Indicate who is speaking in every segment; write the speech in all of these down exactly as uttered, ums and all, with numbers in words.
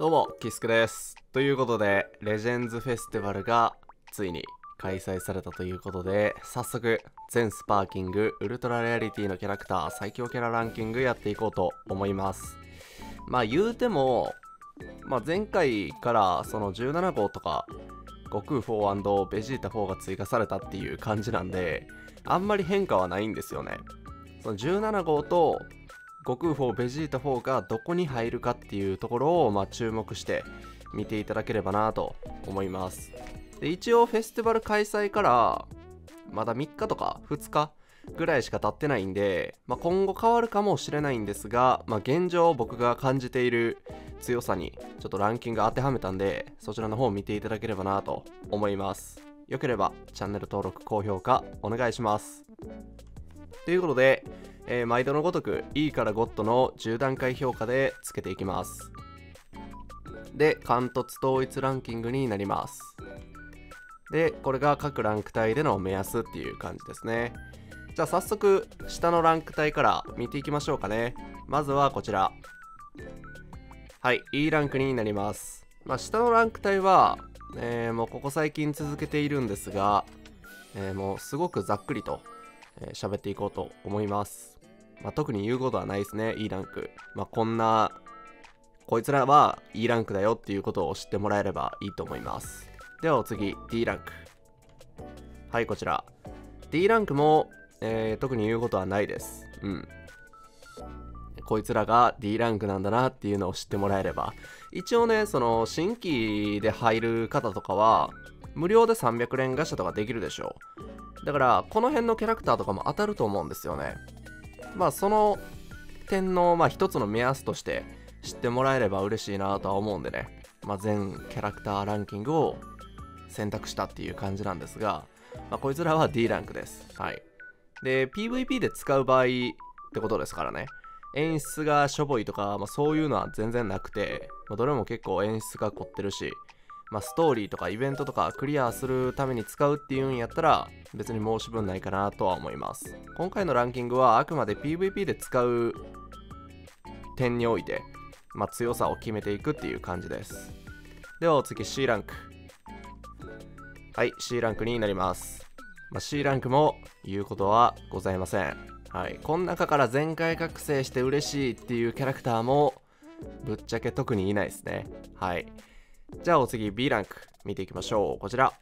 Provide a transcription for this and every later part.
Speaker 1: どうも、キスクです。ということで、レジェンズフェスティバルがついに開催されたということで、早速、全スパーキング、ウルトラレアリティのキャラクター、最強キャラランキングやっていこうと思います。まあ言うても、まあ、前回からそのじゅうなな号とか、悟空フォー&ベジータフォーが追加されたっていう感じなんで、あんまり変化はないんですよね。そのじゅうなな号と悟空フォー、ベジータフォーがどこに入るかっていうところをまあ注目して見ていただければなと思います。で、一応フェスティバル開催からまだみっかとかふつかぐらいしか経ってないんで、まあ、今後変わるかもしれないんですが、まあ、現状僕が感じている強さにちょっとランキング当てはめたんで、そちらの方を見ていただければなと思います。よければチャンネル登録、高評価お願いします。ということで、えー、毎度のごとく E から ゴッド のじゅう段階評価でつけていきます。で、貫突統一ランキングになります。で、これが各ランク帯での目安っていう感じですね。じゃあ早速下のランク帯から見ていきましょうかね。まずはこちら。はい、E ランクになります。まあ、下のランク帯は、えー、もうここ最近続けているんですが、えー、もうすごくざっくりとえー、喋っていこうと思います。まあ、特に言うことはないですね、E ランク。まあ、こんな、こいつらは E ランクだよっていうことを知ってもらえればいいと思います。ではお次、D ランク。はい、こちら。D ランクも、えー、特に言うことはないです。うん。こいつらが D ランクなんだなっていうのを知ってもらえれば。一応ね、その、新規で入る方とかは、無料でさんびゃく連ガシャとかできるでしょう。だからこの辺のキャラクターとかも当たると思うんですよね。まあその点のまあ一つの目安として知ってもらえれば嬉しいなとは思うんでね、まあ、全キャラクターランキングを選択したっていう感じなんですが、まあ、こいつらは D ランクです。はい。で ピーブイピー で使う場合ってことですからね、演出がしょぼいとか、まあ、そういうのは全然なくて、まあ、どれも結構演出が凝ってるし、まあ、ストーリーとかイベントとかクリアするために使うっていうんやったら別に申し分ないかなとは思います。今回のランキングはあくまで ピーブイピー で使う点において、まあ、強さを決めていくっていう感じです。ではお次 C ランク。はい、 C ランクになります。まあ、C ランクも言うことはございません。はい、この中から全開覚醒して嬉しいっていうキャラクターもぶっちゃけ特にいないですね。はい。じゃあお次 B ランク見ていきましょう。こちら。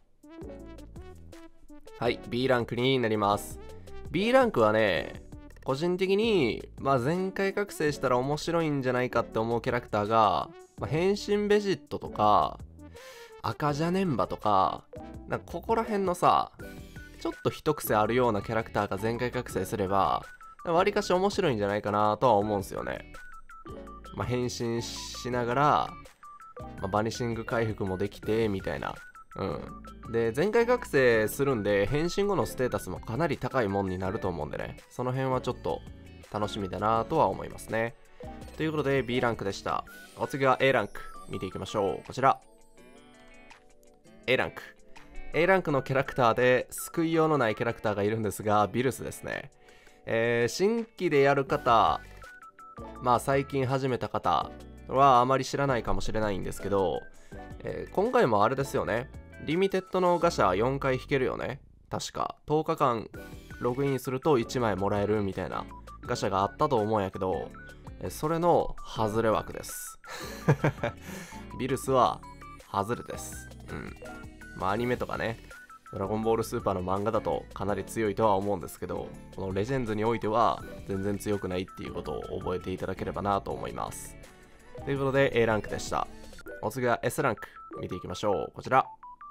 Speaker 1: はい、B ランクになります。B ランクはね、個人的に、まあ、全開覚醒したら面白いんじゃないかって思うキャラクターが、まあ、変身ベジットとか、赤ジャネンバとか、なんかここら辺のさ、ちょっと一癖あるようなキャラクターが全開覚醒すれば、わりかし面白いんじゃないかなとは思うんですよね。まあ、変身しながら、まあ、バニシング回復もできてみたいな。うん。で、全開覚醒するんで、変身後のステータスもかなり高いもんになると思うんでね、その辺はちょっと楽しみだなとは思いますね。ということで B ランクでした。お次は A ランク見ていきましょう。こちら。A ランク。A ランクのキャラクターで救いようのないキャラクターがいるんですが、ビルスですね。えー、新規でやる方、まあ最近始めた方はあまり知らないかもしれないんですけど、えー、今回もあれですよね、リミテッドのガシャよんかい引けるよね。確かとおかかんログインするといちまいもらえるみたいなガシャがあったと思うんやけど、えそれの外れ枠ですビルスは外れです。うん。まあアニメとかね、ドラゴンボールスーパーの漫画だとかなり強いとは思うんですけど、このレジェンズにおいては全然強くないっていうことを覚えていただければなと思います。ということで A ランクでした。お次は S ランク見ていきましょう。こちら。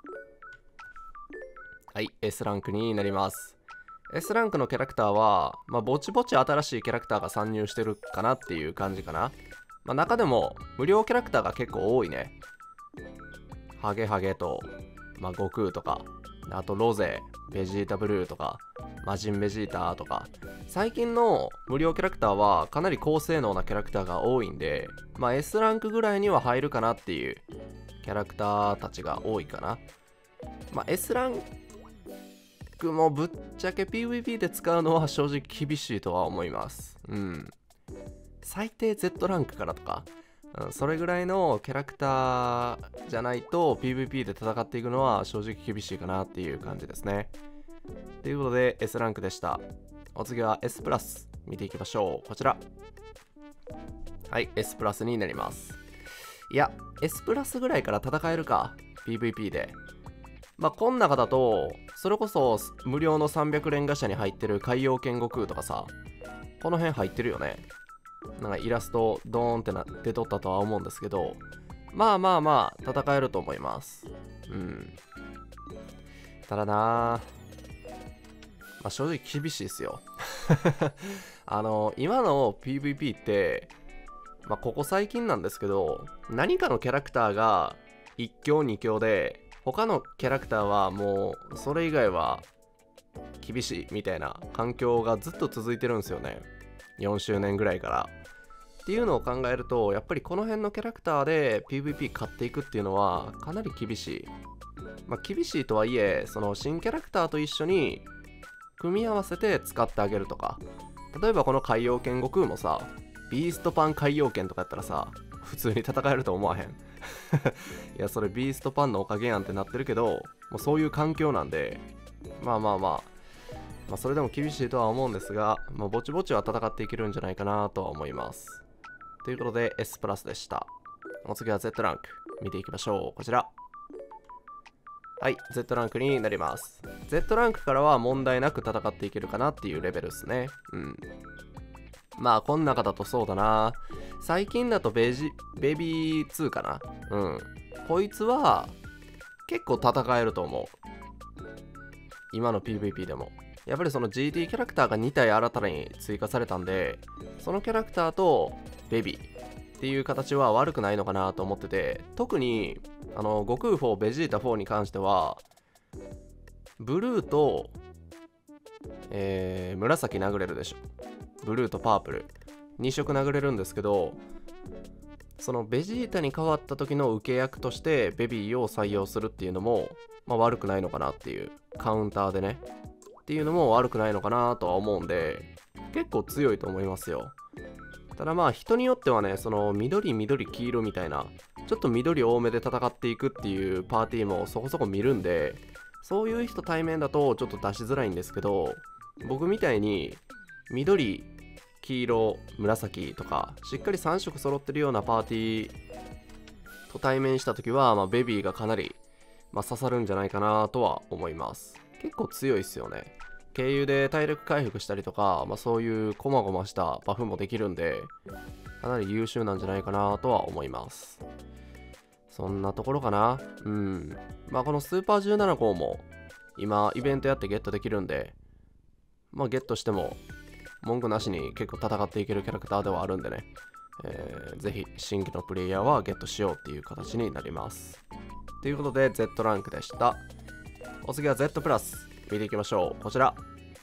Speaker 1: はい、 S ランクになります。 S ランクのキャラクターは、まあ、ぼちぼち新しいキャラクターが参入してるかなっていう感じかな。まあ、中でも無料キャラクターが結構多いね。ハゲハゲと、まあ、悟空とか、あとロゼ、ベジータブルーとか、魔人ベジータとか、最近の無料キャラクターはかなり高性能なキャラクターが多いんで、まあ S ランクぐらいには入るかなっていうキャラクターたちが多いかな。まあ S ランクもぶっちゃけ ピーブイピー で使うのは正直厳しいとは思います。うん。最低 Z ランクからとか、 うん、それぐらいのキャラクターじゃないと ピーブイピー で戦っていくのは正直厳しいかなっていう感じですね。ということで エス ランクでした。お次は エス プラス見ていきましょう。こちら。はい、エス プラスになります。いや、エス プラスぐらいから戦えるか、ピーブイピー で。まあ、こん中だと、それこそ無料のさんびゃく連ガシャに入ってる海洋剣悟空とかさ、この辺入ってるよね。なんかイラストドーンってな出とったとは思うんですけど、まあまあまあ戦えると思います。うん。ただな、まあ、正直厳しいですよ。あの今の ピーブイピー って、まあ、ここ最近なんですけど、何かのキャラクターがいっ強に強で、他のキャラクターはもうそれ以外は厳しいみたいな環境がずっと続いてるんですよね。よんしゅうねんぐらいからっていうのを考えると、やっぱりこの辺のキャラクターで ピーブイピー 勝っていくっていうのはかなり厳しい。まあ厳しいとはいえ、その新キャラクターと一緒に組み合わせて使ってあげるとか、例えばこの海洋剣悟空もさ、ビーストパン海洋剣とかやったらさ、普通に戦えると思わへん。いや、それビーストパンのおかげやんってなってるけど、もうそういう環境なんで、まあまあまあまあそれでも厳しいとは思うんですが、まあ、ぼちぼちは戦っていけるんじゃないかなとは思います。ということで エス プラスでした。お次は Z ランク見ていきましょう。こちら。はい、Z ランクになります。Z ランクからは問題なく戦っていけるかなっていうレベルですね。うん。まあこん中だとそうだな。最近だとベジベビーツーかな。うん。こいつは結構戦えると思う。今の ピーブイピー でも。やっぱりその ジーティー キャラクターがに体新たに追加されたんで、そのキャラクターとベビーっていう形は悪くないのかなと思ってて、特にあの悟空フォー、ベジータフォーに関しては、ブルーと、えー、紫殴れるでしょ。ブルーとパープル。に色殴れるんですけど、そのベジータに変わった時の受け役としてベビーを採用するっていうのも、まあ、悪くないのかなっていう、カウンターでね。っていうのも悪くないのかなとは思うんで、結構強いと思いますよ。ただまあ人によってはね、その緑緑黄色みたいなちょっと緑多めで戦っていくっていうパーティーもそこそこ見るんで、そういう人対面だとちょっと出しづらいんですけど、僕みたいに緑黄色紫とかしっかりさん色揃ってるようなパーティーと対面した時は、まあ、ベビーがかなり、まあ、刺さるんじゃないかなとは思います。結構強いっすよね。経由で体力回復したりとか、まあ、そういう細々したバフもできるんで、かなり優秀なんじゃないかなとは思います。そんなところかな。うん。まあこのスーパーじゅうなな号も今イベントやってゲットできるんで、まあゲットしても文句なしに結構戦っていけるキャラクターではあるんでね、えー、ぜひ新規のプレイヤーはゲットしようっていう形になります。ということで Z ランクでした。お次は Z プラス見ていきましょう。こちら。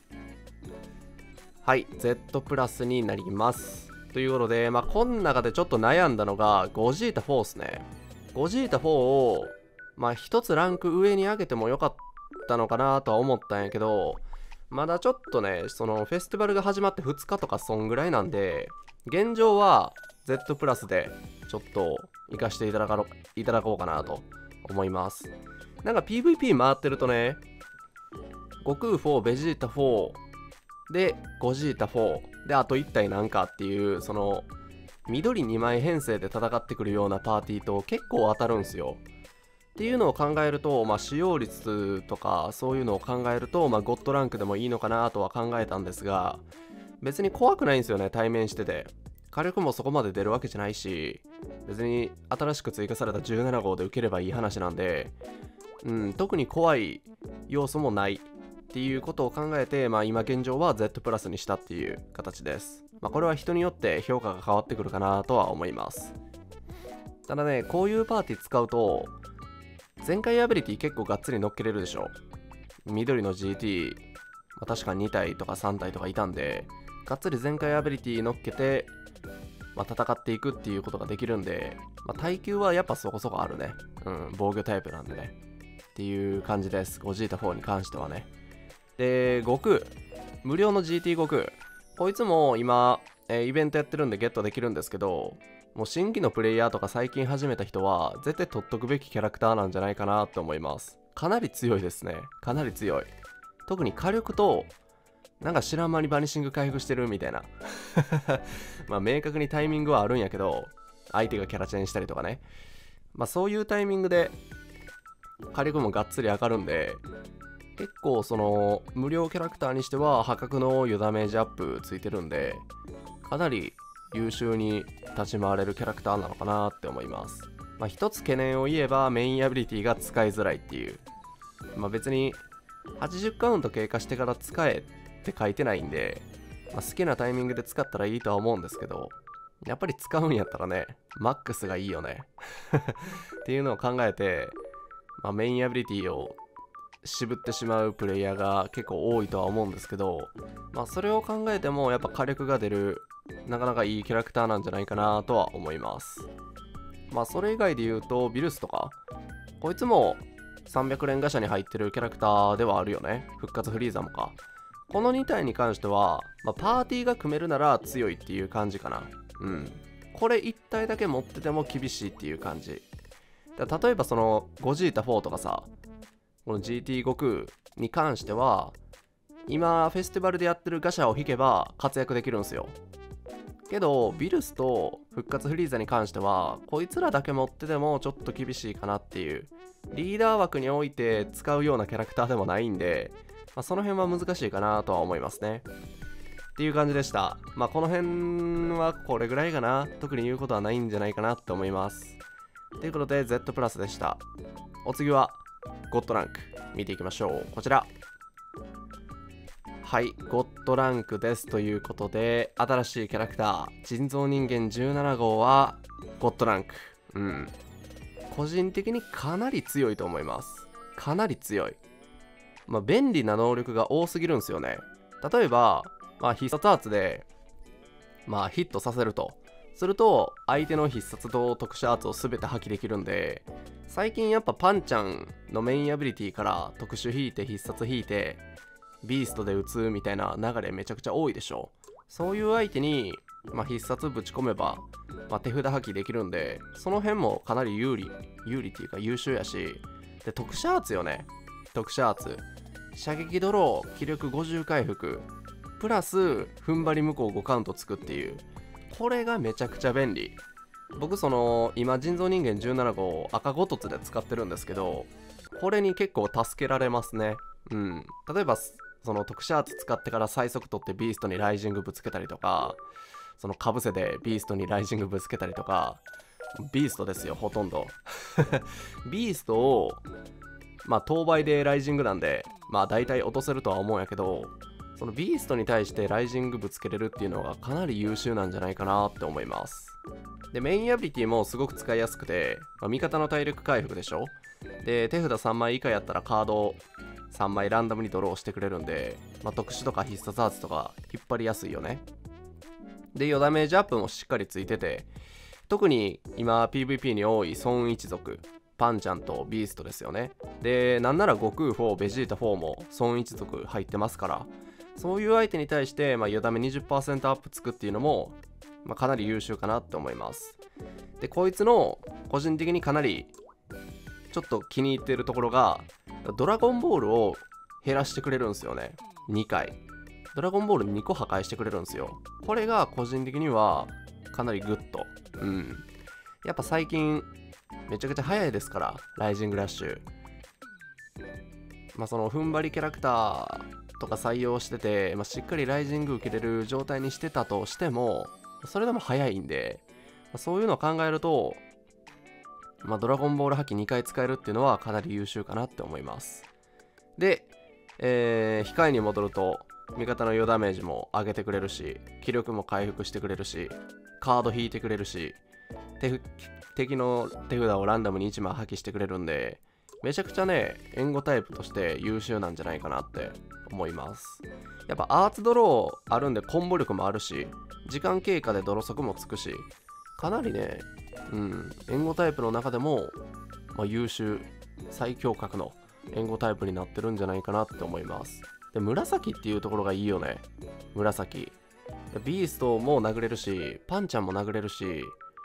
Speaker 1: はい、Z プラスになります。ということで、まあこの中でちょっと悩んだのがゴジータフォーですね。ゴジータフォーをまあ一つランク上に上げてもよかったのかなとは思ったんやけど、まだちょっとね、そのフェスティバルが始まってふつかとかそんぐらいなんで、現状は Z プラスでちょっと活かしていただかろいただこうかなと思います。なんか ピーブイピー 回ってるとね、悟空フォー、ベジータフォーでゴジータフォーであといち体なんかっていう、その緑にまい編成で戦ってくるようなパーティーと結構当たるんすよ。っていうのを考えると、まあ、使用率とかそういうのを考えると、まあ、ゴッドランクでもいいのかなとは考えたんですが、別に怖くないんですよね。対面してて火力もそこまで出るわけじゃないし、別に新しく追加されたじゅうなな号で受ければいい話なんで、うん、特に怖い要素もないっていうことを考えて、まあ、今現状は Z プラスにしたっていう形です。まあ、これは人によって評価が変わってくるかなとは思います。ただね、こういうパーティー使うと全開アビリティ結構がっつり乗っけれるでしょ。緑の ジーティー、まあ、確かに体とかさん体とかいたんで、がっつり全開アビリティ乗っけて、まあ、戦っていくっていうことができるんで、まあ、耐久はやっぱそこそこあるね。うん、防御タイプなんでね。っていう感じです。ゴジータフォーに関してはね。で、悟空。無料の ジーティー 悟空。こいつも今、えー、イベントやってるんでゲットできるんですけど、 もう新規のプレイヤーとか最近始めた人は絶対取っとくべきキャラクターなんじゃないかなって思います。かなり強いですね。かなり強い。特に火力となんか知らん間にバニシング回復してるみたいなまあ明確にタイミングはあるんやけど、相手がキャラチェンしたりとかね、まあそういうタイミングで火力もがっつり上がるんで、結構その無料キャラクターにしては破格の余ダメージアップついてるんで、かなり優秀に立ち回れるキャラクターなのかなって思います。まあ一つ懸念を言えばメインアビリティが使いづらいっていう。まあ別にはちじゅうカウント経過してから使えって書いてないんで、まあ、好きなタイミングで使ったらいいとは思うんですけど、やっぱり使うんやったらね、マックスがいいよねっていうのを考えて、まあ、メインアビリティを渋ってしまうプレイヤーが結構多いとは思うんですけど、まあそれを考えてもやっぱ火力が出るなかなかいいキャラクターなんじゃないかなとは思います。まあそれ以外で言うとビルスとか、こいつもさんびゃく連ガシャに入ってるキャラクターではあるよね。復活フリーザもか。このに体に関しては、まあ、パーティーが組めるなら強いっていう感じかな。うん。これいち体だけ持ってても厳しいっていう感じ。だ例えばそのゴジータフォーとかさ、この ジーティー 悟空に関しては、今フェスティバルでやってるガシャを引けば活躍できるんすよ。けど、ビルスと復活フリーザに関しては、こいつらだけ持っててもちょっと厳しいかなっていう。リーダー枠において使うようなキャラクターでもないんで、まあ、その辺は難しいかなとは思いますね。っていう感じでした。まあこの辺はこれぐらいかな。特に言うことはないんじゃないかなと思います。ということで Z プラスでした。お次はゴッドランク見ていきましょう。こちら。はい、ゴッドランクですということで、新しいキャラクター、人造人間じゅうなな号はゴッドランク。うん。個人的にかなり強いと思います。かなり強い。まあ、便利な能力が多すぎるんですよね。例えば、まあ、必殺アーツで、まあ、ヒットさせると。すると、相手の必殺と特殊アーツを全て破棄できるんで、最近やっぱパンちゃんのメインアビリティから特殊引いて必殺引いて、ビーストで撃つみたいな流れめちゃくちゃ多いでしょ。そういう相手に、まあ、必殺ぶち込めば、まあ、手札破棄できるんで、その辺もかなり有利、有利っていうか優秀やし、で、特殊アーツよね。特殊アーツ。射撃ドロー、気力ごじゅう回復、プラス、踏ん張り向こうごカウントつくっていう。これがめちゃくちゃ便利。僕、その、今、人造人間じゅうなな号赤ご凸で使ってるんですけど、これに結構助けられますね。うん。例えば、その特殊アーツ使ってから最速取ってビーストにライジングぶつけたりとか、そのかぶせでビーストにライジングぶつけたりとか、ビーストですよ、ほとんど。ビーストを、まあ、当倍でライジングなんで、まあ、大体落とせるとは思うんやけど、そのビーストに対してライジングぶつけれるっていうのがかなり優秀なんじゃないかなって思います。で、メインアビリティもすごく使いやすくて、まあ、味方の体力回復でしょ。で、手札さんまい以下やったらカードさんまいランダムにドローしてくれるんで、まあ、特殊とか必殺アーツとか引っ張りやすいよね。で、余ダメージアップもしっかりついてて、特に今 ピーブイピー に多い孫一族、パンちゃんとビーストですよね。で、なんなら悟空フォー、ベジータフォーも孫一族入ってますから、そういう相手に対して、まあ、余ダメ にじゅっパーセント アップつくっていうのも、まあ、かなり優秀かなって思います。で、こいつの個人的にかなりちょっと気に入っているところが、ドラゴンボールを減らしてくれるんですよね。にかい。ドラゴンボールにこ破壊してくれるんですよ。これが個人的にはかなりグッド。うん。やっぱ最近めちゃくちゃ早いですから、ライジングラッシュ。まあその踏ん張りキャラクターとか採用してて、まあ、しっかりライジング受けれる状態にしてたとしても、それでも早いんで、まあ、そういうのを考えると、まあ、ドラゴンボール破棄にかい使えるっていうのはかなり優秀かなって思います。で、えー、控えに戻ると、味方の余ダメージも上げてくれるし、気力も回復してくれるし、カード引いてくれるし、手敵の手札をランダムにいちまい破棄してくれるんで、めちゃくちゃね、援護タイプとして優秀なんじゃないかなって思います。やっぱアーツドローあるんでコンボ力もあるし、時間経過でドロ速もつくし、かなりね、うん、援護タイプの中でも、まあ、優秀、最強格の援護タイプになってるんじゃないかなって思います。で、紫っていうところがいいよね。紫。ビーストも殴れるし、パンちゃんも殴れるし、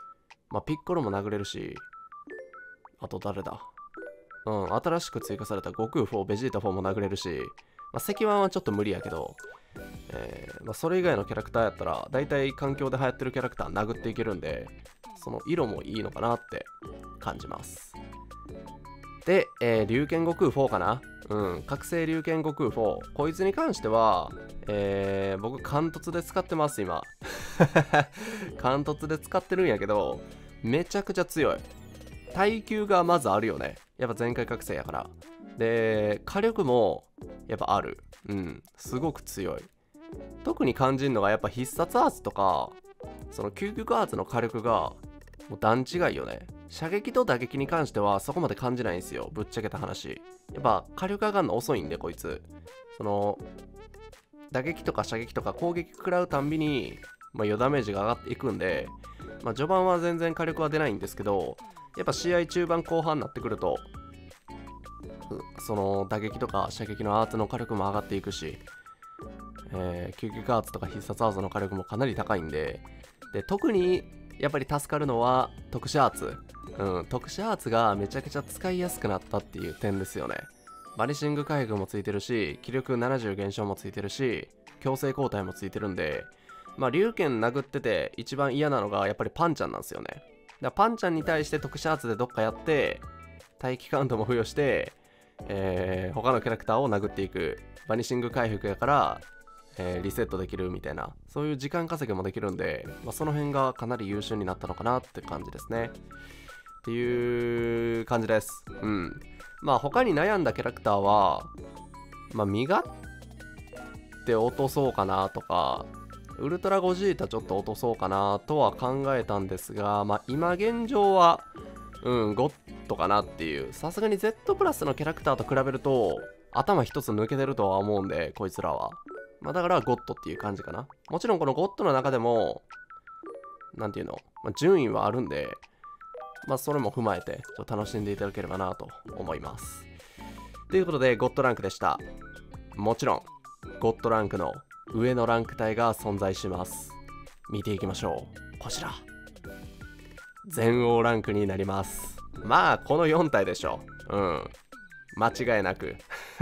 Speaker 1: まあピッコロも殴れるし、あと誰だ、うん、新しく追加された悟空フォー、ベジータフォーも殴れるし、まあ石腕はちょっと無理やけど、えーまあ、それ以外のキャラクターやったら大体環境で流行ってるキャラクター殴っていけるんで、その色もいいのかなって感じます。で、えー、龍拳悟空フォーかな。うん、覚醒龍拳悟空フォー、こいつに関しては、えー、僕貫突で使ってます今貫突で使ってるんやけど、めちゃくちゃ強い。耐久がまずあるよね、やっぱ全開覚醒やから。で火力もやっぱある。うん、すごく強い。特に感じるのがやっぱ必殺アーツとか、その究極アーツの火力がもう段違いよね。射撃と打撃に関してはそこまで感じないんですよ、ぶっちゃけた話。やっぱ火力上がるの遅いんで、こいつ。その打撃とか射撃とか攻撃食らうたんびに、まあ、余ダメージが上がっていくんで、まあ、序盤は全然火力は出ないんですけど、やっぱ試合中盤後半になってくると、その打撃とか射撃のアーツの火力も上がっていくし、えー、究極アーツとか必殺アーツの火力もかなり高いんで、で特にやっぱり助かるのは特殊アーツ。うん、特殊アーツがめちゃくちゃ使いやすくなったっていう点ですよね。バニシング回復もついてるし、気力ななじゅう減少もついてるし、強制交代もついてるんで、まあ龍拳殴ってて一番嫌なのがやっぱりパンちゃんなんですよね。だからパンちゃんに対して特殊アーツでどっかやって待機カウントも付与して、えー、他のキャラクターを殴っていく。バニシング回復やから、えー、リセットできるみたいな、そういう時間稼ぎもできるんで、まあ、その辺がかなり優秀になったのかなって感じですね。っていう感じです。うん。まあ他に悩んだキャラクターは、まあ身勝手落とそうかなとか、ウルトラゴジータちょっと落とそうかなとは考えたんですが、まあ今現状は、うん、ゴッドかなっていう。さすがに Z プラスのキャラクターと比べると、頭一つ抜けてるとは思うんで、こいつらは。まあだからゴッドっていう感じかな。もちろんこのゴッドの中でも、なんていうの、まあ、順位はあるんで、まあそれも踏まえてちょっと楽しんでいただければなと思います。ということでゴッドランクでした。もちろんゴッドランクの上のランク帯が存在します。見ていきましょう。こちら全王ランクになります。まあこのよん体でしょう。うん間違いなく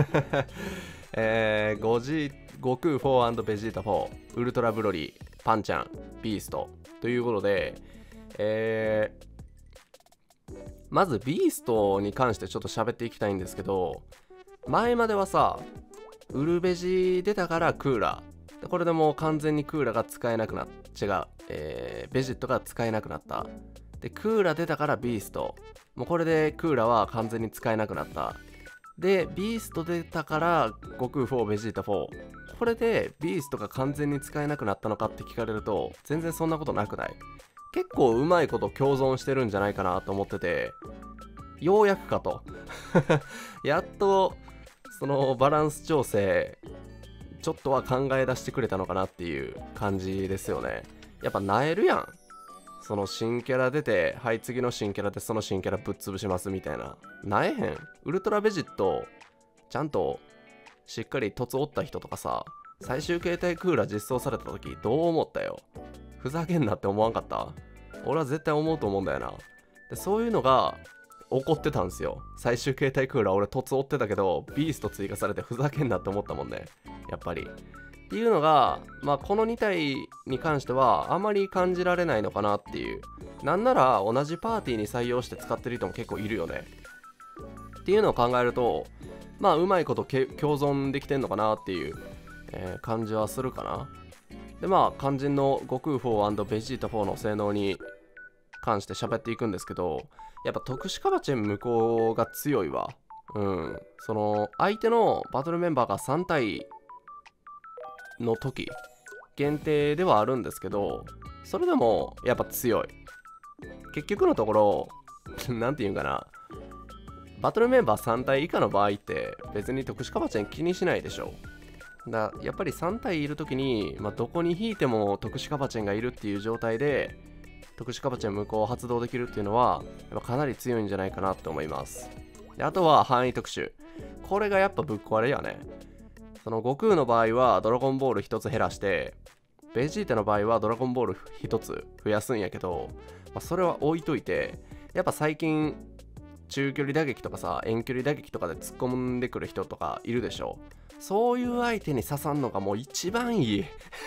Speaker 1: えー、ゴジ悟空フォー&ベジータフォー、ウルトラブロリー、パンちゃん、ビーストということで、えーまずビーストに関してちょっと喋っていきたいんですけど、前まではさ、ウルベジ出たからクーラー。これでもう完全にクーラーが使えなくなっ違う、えー、ベジットが使えなくなった。で、クーラー出たからビースト。もうこれでクーラーは完全に使えなくなった。で、ビースト出たから悟空フォー、ベジータフォー。これでビーストが完全に使えなくなったのかって聞かれると、全然そんなことなくない？結構うまいこと共存してるんじゃないかなと思ってて、ようやくかとやっとそのバランス調整ちょっとは考え出してくれたのかなっていう感じですよね。やっぱなえるやん、その新キャラ出て、はい次の新キャラでその新キャラぶっ潰しますみたいな。なえへん。ウルトラベジットちゃんとしっかり凸折った人とかさ、最終形態クーラー実装された時どう思ったよ。ふざけんなって思わんかった？俺は絶対思うと思うんだよな。でそういうのが起こってたんですよ。最終形態クーラー俺凸折ってたけどビースト追加されてふざけんなって思ったもんね、やっぱり。っていうのがまあこのに体に関してはあまり感じられないのかなっていう。なんなら同じパーティーに採用して使ってる人も結構いるよねっていうのを考えると、まあうまいこと共存できてんのかなっていう、えー、感じはするかな。でまあ肝心の悟空フォー&ベジータフォーの性能に関して喋っていくんですけど、やっぱ特殊カバチェン無効が強いわ。うん。その相手のバトルメンバーがさん体の時限定ではあるんですけど、それでもやっぱ強い。結局のところなんていうんかな、バトルメンバーさん体以下の場合って別に特殊カバチェン気にしないでしょ。だやっぱりさん体いるときに、まあ、どこに引いても特殊カバチェンがいるっていう状態で特殊カバチェン無効発動できるっていうのはやっぱかなり強いんじゃないかなと思います。であとは範囲特殊、これがやっぱぶっ壊れやね。その悟空の場合はドラゴンボールひとつ減らして、ベジータの場合はドラゴンボールひとつ増やすんやけど、 あ、それは置いといて、やっぱ最近中距離打撃とかさ、遠距離打撃とかで突っ込んでくる人とかいるでしょ。そういう相手に刺さんのがもう一番いい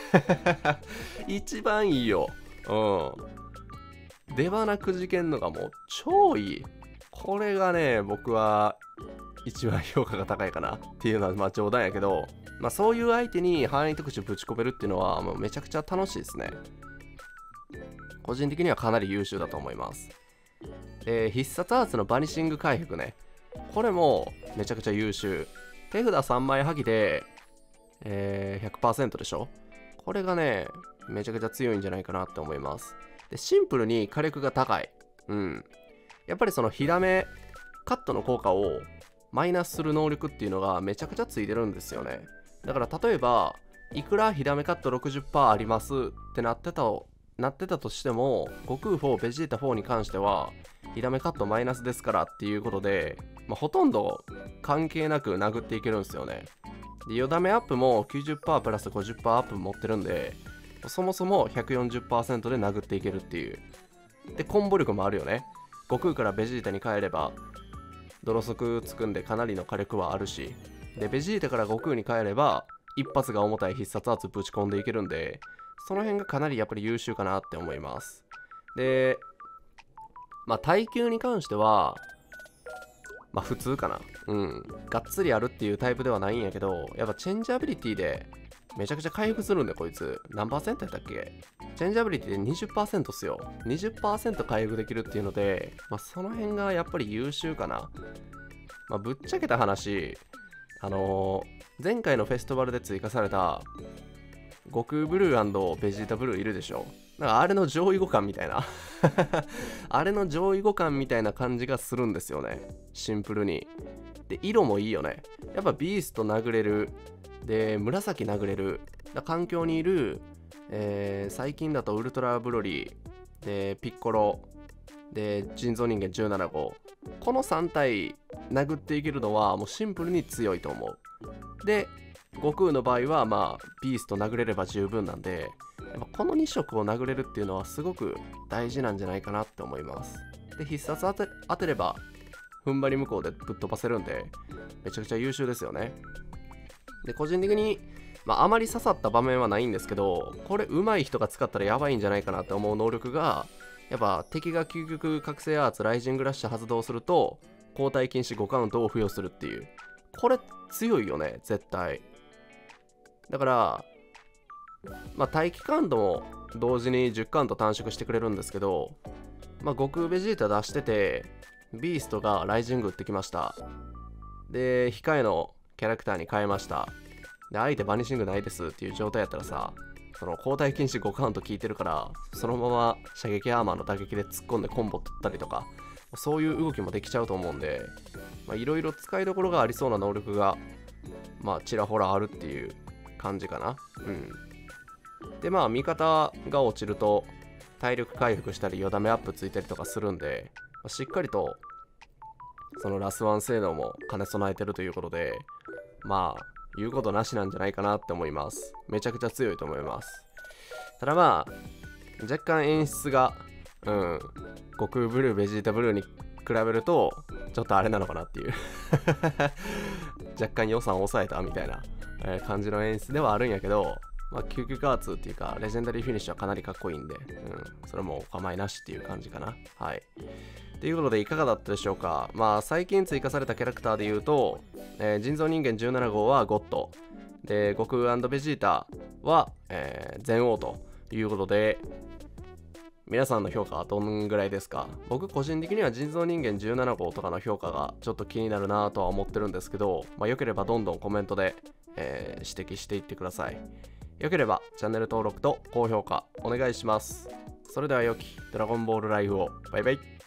Speaker 1: 一番いいよ。うん。出花くじけんのがもう超いい。これがね、僕は一番評価が高いかなっていうのはまあ冗談やけど、まあそういう相手に範囲特殊ぶち込めるっていうのはもうめちゃくちゃ楽しいですね。個人的にはかなり優秀だと思います。で、必殺アーツのバニシング回復ね。これもめちゃくちゃ優秀。手札さんまい剥ぎで、えー、ひゃくパーセント でしょ。これがね、めちゃくちゃ強いんじゃないかなって思います。で、シンプルに火力が高い。うん。やっぱりその火ダメカットの効果をマイナスする能力っていうのがめちゃくちゃついてるんですよね。だから例えば、いくら火ダメカット ろくじゅっパーセント ありますってなってたなってたとしても、悟空フォー、ベジータフォーに関しては、火ダメカットマイナスですからっていうことで、まあ、ほとんど関係なく殴っていけるんですよね。で、よダメアップも きゅうじゅっパーセント プラス ごじゅっパーセント アップ持ってるんで、そもそも ひゃくよんじゅっパーセント で殴っていけるっていう。で、コンボ力もあるよね。悟空からベジータに変えれば、泥速つくんでかなりの火力はあるし、で、ベジータから悟空に変えれば、一発が重たい必殺圧ぶち込んでいけるんで、その辺がかなりやっぱり優秀かなって思います。で、まあ耐久に関しては、まあ普通かな。うん。がっつりあるっていうタイプではないんやけど、やっぱチェンジアビリティでめちゃくちゃ回復するんで、こいつ。何パーセントやったっけ？チェンジアビリティで にじゅっパーセント っすよ。にじゅっパーセント 回復できるっていうので、まあその辺がやっぱり優秀かな。まあぶっちゃけた話、あのー、前回のフェスティバルで追加された悟空ブルー&ベジータブルーいるでしょ。なんかあれの上位互換みたいなあれの上位互換みたいな感じがするんですよね。シンプルに。で、色もいいよね。やっぱビースト殴れる。で、紫殴れる。だ環境にいる、えー、最近だとウルトラブロリー、で、ピッコロ、で、人造人間じゅうなな号。このさん体殴っていけるのはもうシンプルに強いと思う。で、悟空の場合はまあビースト殴れれば十分なんで、やっぱこのに色を殴れるっていうのはすごく大事なんじゃないかなって思います。で、必殺当て、当てれば踏ん張り向こうでぶっ飛ばせるんで、めちゃくちゃ優秀ですよね。で、個人的に、まあ、あまり刺さった場面はないんですけど、これ上手い人が使ったらやばいんじゃないかなって思う能力が、やっぱ敵が究極覚醒アーツライジングラッシュ発動すると交代禁止ごカウントを付与するっていう。これ強いよね、絶対。だからまあ待機感度も同時にじゅっカウント短縮してくれるんですけど、まあ悟空ベジータ出しててビーストがライジング打ってきました。で、控えのキャラクターに変えました。で、相手バニシングないですっていう状態やったらさ、その交代禁止ごカウント効いてるから、そのまま射撃アーマーの打撃で突っ込んでコンボ取ったりとか、そういう動きもできちゃうと思うんで、いろいろ使いどころがありそうな能力が、まあ、ちらほらあるっていう感じかな。うん。で、まあ、味方が落ちると、体力回復したり、よダメアップついたりとかするんで、しっかりと、そのラスワン性能も兼ね備えてるということで、まあ、言うことなしなんじゃないかなって思います。めちゃくちゃ強いと思います。ただまあ、若干演出が、うん、悟空ブルー、ベジータブルーに比べると、ちょっとあれなのかなっていう。若干予算抑えたみたいな、えー、感じの演出ではあるんやけど、まあ、究極アーツっていうか、レジェンダリーフィニッシュはかなりかっこいいんで、うん、それもお構いなしっていう感じかな。はい。ということでいかがだったでしょうか。まあ最近追加されたキャラクターで言うと、えー、人造人間じゅうなな号はゴッドで、悟空&ベジータは、えー、全王ということで、皆さんの評価はどんぐらいですか？僕個人的には人造人間じゅうなな号とかの評価がちょっと気になるなとは思ってるんですけど、まあ、よければどんどんコメントで、えー、指摘していってください。よければチャンネル登録と高評価お願いします。それでは良きドラゴンボールライフを。バイバイ。